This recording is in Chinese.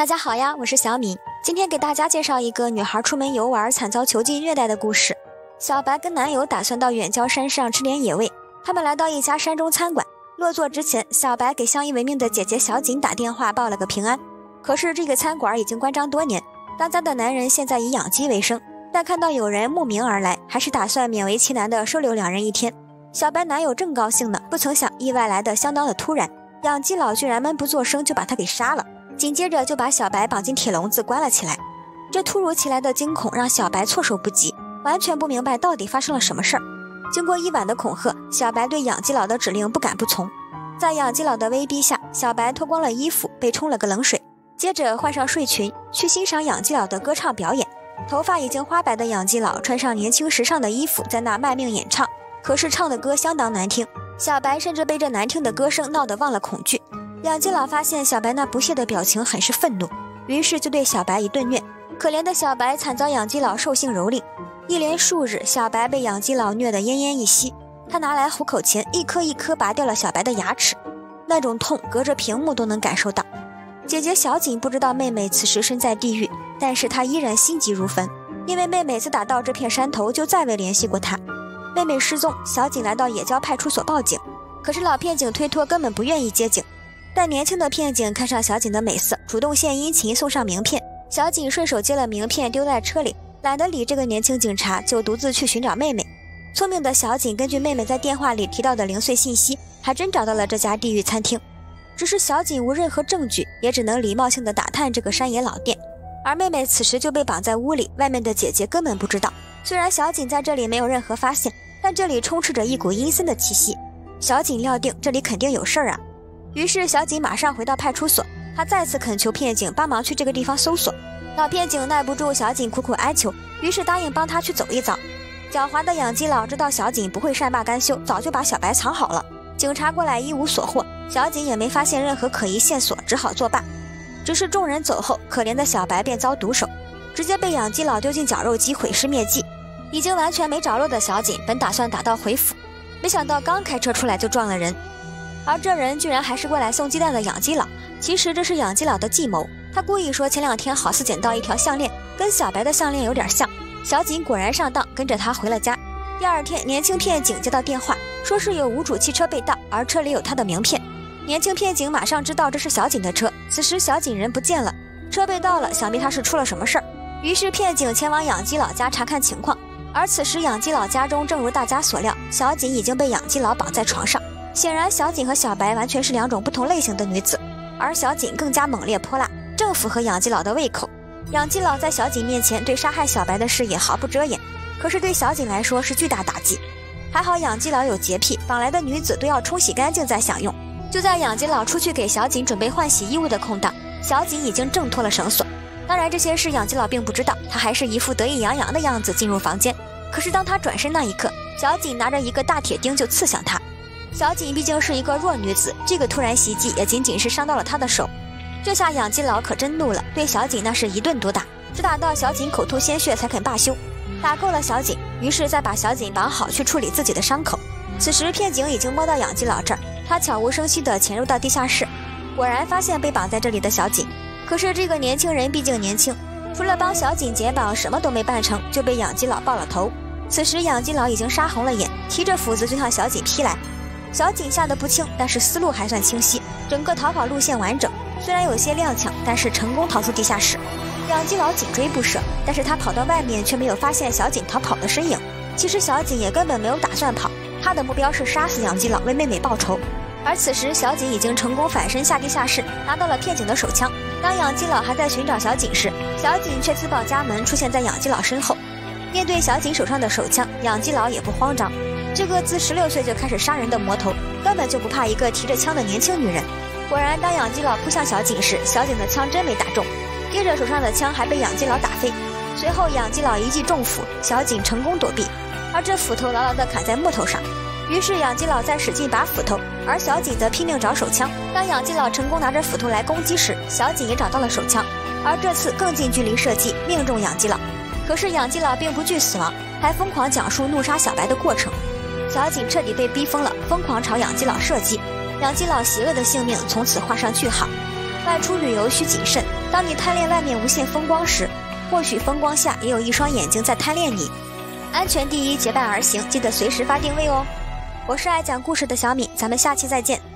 大家好呀，我是小敏，今天给大家介绍一个女孩出门游玩惨遭囚禁虐待的故事。小白跟男友打算到远郊山上吃点野味，他们来到一家山中餐馆，落座之前，小白给相依为命的姐姐小景打电话报了个平安。可是这个餐馆已经关张多年，当家的男人现在以养鸡为生，但看到有人慕名而来，还是打算勉为其难的收留两人一天。小白男友正高兴呢，不曾想意外来的相当的突然，养鸡佬居然闷不作声就把他给杀了，紧接着就把小白绑进铁笼子关了起来。这突如其来的惊恐让小白措手不及，完全不明白到底发生了什么事儿。经过一晚的恐吓，小白对养鸡佬的指令不敢不从。在养鸡佬的威逼下，小白脱光了衣服，被冲了个冷水，接着换上睡裙去欣赏养鸡佬的歌唱表演。头发已经花白的养鸡佬穿上年轻时尚的衣服，在那卖命演唱，可是唱的歌相当难听，小白甚至被这难听的歌声闹得忘了恐惧。养鸡佬发现小白那不屑的表情，很是愤怒，于是就对小白一顿虐。可怜的小白惨遭养鸡佬兽性蹂躏，一连数日，小白被养鸡佬虐得奄奄一息。他拿来虎口钳，一颗一颗拔掉了小白的牙齿，那种痛隔着屏幕都能感受到。姐姐小景不知道妹妹此时身在地狱，但是她依然心急如焚，因为妹妹自打到这片山头就再未联系过她。妹妹失踪，小景来到野郊派出所报警，可是老骗警推脱，根本不愿意接警。但年轻的骗警看上小景的美色，主动献殷勤送上名片。小景顺手接了名片丢在车里，懒得理这个年轻警察，就独自去寻找妹妹。聪明的小景根据妹妹在电话里提到的零碎信息，还真找到了这家地狱餐厅。只是小景无任何证据，也只能礼貌性的打探这个山野老店。而妹妹此时就被绑在屋里，外面的姐姐根本不知道。虽然小景在这里没有任何发现，但这里充斥着一股阴森的气息。小景料定这里肯定有事儿啊，于是小景马上回到派出所，他再次恳求骗警帮忙去这个地方搜索。老骗警耐不住小景苦苦哀求，于是答应帮他去走一遭。狡猾的养鸡佬知道小景不会善罢甘休，早就把小白藏好了。警察过来一无所获，小景也没发现任何可疑线索，只好作罢。只是众人走后，可怜的小白便遭毒手，直接被养鸡佬丢进绞肉机毁尸灭迹。已经完全没着落的小景本打算打道回府，没想到刚开车出来就撞了人，而这人居然还是过来送鸡蛋的养鸡佬。其实这是养鸡佬的计谋，他故意说前2天好似捡到一条项链，跟小白的项链有点像。小景果然上当，跟着他回了家。第2天，年轻骗警接到电话，说是有无主汽车被盗，而车里有他的名片。年轻骗警马上知道这是小景的车，此时小景人不见了，车被盗了，想必他是出了什么事儿。于是骗警前往养鸡佬家查看情况，而此时养鸡佬家中正如大家所料，小景已经被养鸡佬绑在床上。显然小景和小白完全是2种不同类型的女子，而小景更加猛烈泼辣，正符合养鸡佬的胃口。养鸡佬在小景面前对杀害小白的事也毫不遮掩，可是对小景来说是巨大打击。还好养鸡佬有洁癖，绑来的女子都要冲洗干净再享用。就在养鸡佬出去给小景准备换洗衣物的空档，小景已经挣脱了绳索。当然这些事养鸡佬并不知道，他还是一副得意洋洋的样子进入房间。可是当他转身那一刻，小景拿着一个大铁钉就刺向他。小景毕竟是一个弱女子，这个突然袭击也仅仅是伤到了她的手。这下养鸡佬可真怒了，对小景那是一顿毒打，直打到小景口吐鲜血才肯罢休。打够了小景，于是再把小景绑好去处理自己的伤口。此时骗警已经摸到养鸡佬这儿，他悄无声息地潜入到地下室，果然发现被绑在这里的小景。可是这个年轻人毕竟年轻，除了帮小景解绑什么都没办成，就被养鸡佬爆了头。此时养鸡佬已经杀红了眼，提着斧子就向小景劈来。小景吓得不轻，但是思路还算清晰，整个逃跑路线完整，虽然有些踉跄，但是成功逃出地下室。养鸡佬紧追不舍，但是他跑到外面却没有发现小景逃跑的身影。其实小景也根本没有打算跑，他的目标是杀死养鸡佬，为妹妹报仇。而此时小景已经成功反身下地下室，拿到了骗警的手枪。当养鸡佬还在寻找小景时，小景却自报家门出现在养鸡佬身后。面对小景手上的手枪，养鸡佬也不慌张，这个自16岁就开始杀人的魔头根本就不怕一个提着枪的年轻女人。果然当养鸡佬扑向小景时，小景的枪真没打中，接着手上的枪还被养鸡佬打飞。随后养鸡佬一记重斧，小景成功躲避，而这斧头牢牢地砍在木头上。于是养鸡佬再使劲拔斧头，而小景则拼命找手枪。当养鸡佬成功拿着斧头来攻击时，小景也找到了手枪，而这次更近距离射击，命中养鸡佬。可是养鸡佬并不惧死亡，还疯狂讲述怒杀小白的过程。小景彻底被逼疯了，疯狂朝养鸡佬射击。养鸡佬邪恶的性命从此画上句号。 外出旅游需谨慎，当你贪恋外面无限风光时，或许风光下也有一双眼睛在贪恋你。安全第一，结伴而行，记得随时发定位哦。我是爱讲故事的小米，咱们下期再见。